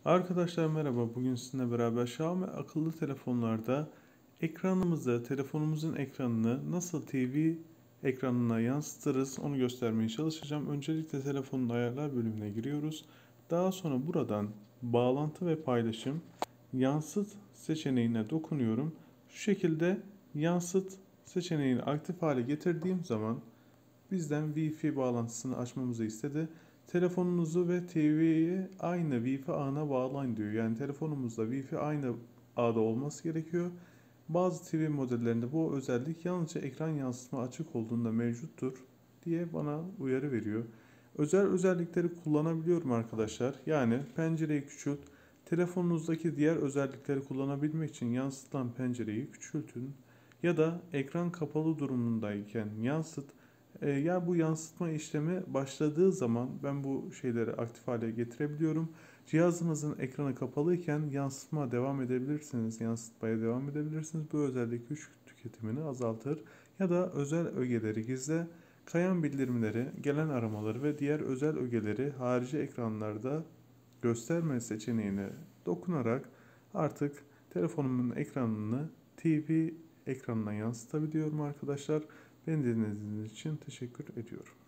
Arkadaşlar merhaba. Bugün sizinle beraber Xiaomi akıllı telefonlarda telefonumuzun ekranını nasıl TV ekranına yansıtırız onu göstermeye çalışacağım. Öncelikle telefonun ayarlar bölümüne giriyoruz. Daha sonra buradan bağlantı ve paylaşım yansıt seçeneğine dokunuyorum. Şu şekilde yansıt seçeneğini aktif hale getirdiğim zaman bizden Wi-Fi bağlantısını açmamızı istedi. Telefonunuzu ve TV'yi aynı Wi-Fi ağına bağlayın diyor. Yani telefonumuzda Wi-Fi aynı ağda olması gerekiyor. Bazı TV modellerinde bu özellik yalnızca ekran yansıtma açık olduğunda mevcuttur diye bana uyarı veriyor. Özel özellikleri kullanabiliyorum arkadaşlar. Yani pencereyi küçült, telefonunuzdaki diğer özellikleri kullanabilmek için yansıtılan pencereyi küçültün ya da ekran kapalı durumundayken yansıt. Ya bu yansıtma işlemi başladığı zaman ben bu şeyleri aktif hale getirebiliyorum. Cihazınızın ekranı kapalıyken yansıtmaya devam edebilirsiniz. Bu özellik güç tüketimini azaltır ya da özel ögeleri gizle, kayan bildirimleri, gelen aramaları ve diğer özel ögeleri harici ekranlarda gösterme seçeneğine dokunarak artık telefonumun ekranını TV ekranına yansıtabiliyorum arkadaşlar. Beni dinlediğiniz için teşekkür ediyorum.